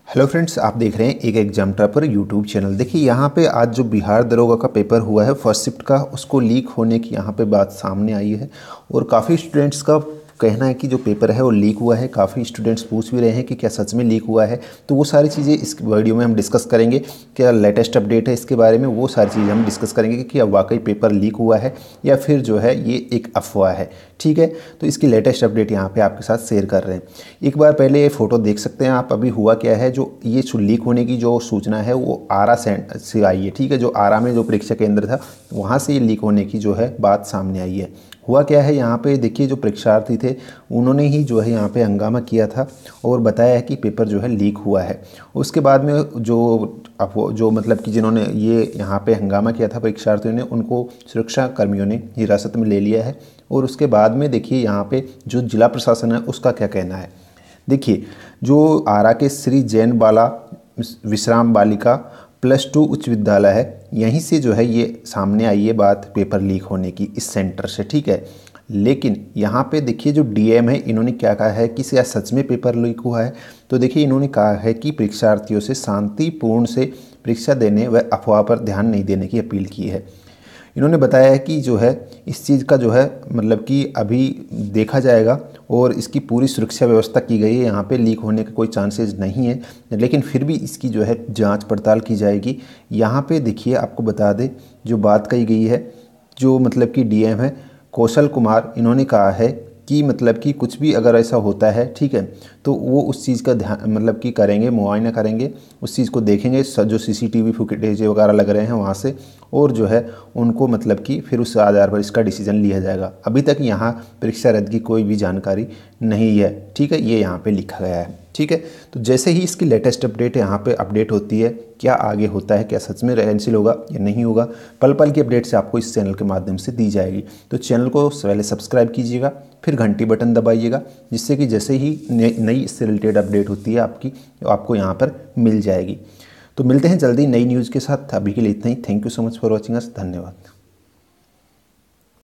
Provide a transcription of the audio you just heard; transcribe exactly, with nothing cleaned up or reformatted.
Hello friends, आप देख रहे हैं एक एग्जाम ट्रैकर यूट्यूब चैनल। देखिए यहाँ पे आज जो बिहार दरोगा का पेपर हुआ है फर्स्ट शिफ्ट का, उसको लीक होने की यहाँ पे बात सामने आई है और काफ़ी स्टूडेंट्स का कहना है कि जो पेपर है वो लीक हुआ है। काफ़ी स्टूडेंट्स पूछ भी रहे हैं कि क्या सच में लीक हुआ है। तो वो सारी चीज़ें इस वीडियो में हम डिस्कस करेंगे। क्या लेटेस्ट अपडेट है इसके बारे में, वो सारी चीज़ें हम डिस्कस करेंगे कि क्या वाकई पेपर लीक हुआ है या फिर जो है ये एक अफवाह है। ठीक है, तो इसकी लेटेस्ट अपडेट यहाँ पे आपके साथ शेयर कर रहे हैं। एक बार पहले ये फ़ोटो देख सकते हैं आप। अभी हुआ क्या है, जो ये लीक होने की जो सूचना है वो आरा से आई है। ठीक है, जो आरा में जो परीक्षा केंद्र था वहाँ से ये लीक होने की जो है बात सामने आई है। हुआ क्या है यहाँ पे देखिए, जो परीक्षार्थी थे उन्होंने ही जो है यहाँ पे हंगामा किया था और बताया है कि पेपर जो है लीक हुआ है। उसके बाद में जो अब जो मतलब कि जिन्होंने ये यहाँ पे हंगामा किया था परीक्षार्थियों ने, उनको सुरक्षा कर्मियों ने हिरासत में ले लिया है। और उसके बाद में देखिए यहाँ पे जो जिला प्रशासन है उसका क्या कहना है। देखिए, जो आरा के श्री जैन बाला विश्राम बालिका प्लस टू उच्च विद्यालय है, यहीं से जो है ये सामने आई है बात पेपर लीक होने की, इस सेंटर से। ठीक है, लेकिन यहाँ पे देखिए जो डीएम है इन्होंने क्या कहा है कि क्या सच में पेपर लीक हुआ है। तो देखिए इन्होंने कहा है कि परीक्षार्थियों से शांतिपूर्ण से परीक्षा देने व अफवाह पर ध्यान नहीं देने की अपील की है। इन्होंने बताया है कि जो है इस चीज़ का जो है मतलब कि अभी देखा जाएगा और इसकी पूरी सुरक्षा व्यवस्था की गई है। यहाँ पे लीक होने के कोई चांसेस नहीं है, लेकिन फिर भी इसकी जो है जांच पड़ताल की जाएगी। यहाँ पे देखिए आपको बता दें, जो बात कही गई है, जो मतलब कि डीएम है कौशल कुमार, इन्होंने कहा है कि मतलब कि कुछ भी अगर ऐसा होता है, ठीक है, तो वो उस चीज़ का ध्यान मतलब कि करेंगे, मुआयना करेंगे, उस चीज़ को देखेंगे जो सीसीटीवी फुटेज वगैरह लग रहे हैं वहाँ से, और जो है उनको मतलब कि फिर उस आधार पर इसका डिसीजन लिया जाएगा। अभी तक यहाँ परीक्षा रद्द की कोई भी जानकारी नहीं है। ठीक है, ये यहाँ पे लिखा गया है। ठीक है, तो जैसे ही इसकी लेटेस्ट अपडेट यहाँ पे अपडेट होती है, क्या आगे होता है, क्या सच में कैंसिल होगा या नहीं होगा, पल पल की अपडेट से आपको इस चैनल के माध्यम से दी जाएगी। तो चैनल को पहले सब्सक्राइब कीजिएगा, फिर घंटी बटन दबाइएगा, जिससे कि जैसे ही नई इससे रिलेटेड अपडेट होती है आपकी आपको यहाँ पर मिल जाएगी। तो मिलते हैं जल्दी नई न्यूज़ के साथ। अभी के लिए इतना ही। Thank you so much for watching us. धन्यवाद।